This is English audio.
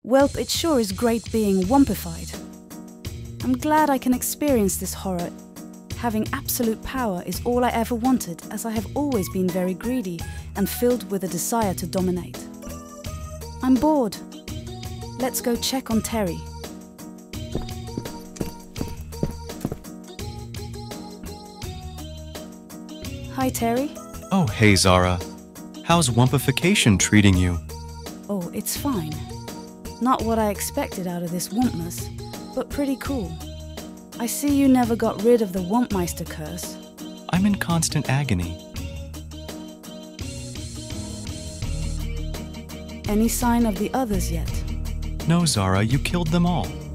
Welp, it sure is great being wumpified. I'm glad I can experience this horror. Having absolute power is all I ever wanted, as I have always been very greedy and filled with a desire to dominate. I'm bored. Let's go check on Terry. Hi, Terry. Oh, hey, Zara. How's wumpification treating you? Oh, it's fine. Not what I expected out of this wumpness, but pretty cool. I see you never got rid of the Wumpmeister curse. I'm in constant agony. Any sign of the others yet? No, Zara, you killed them all.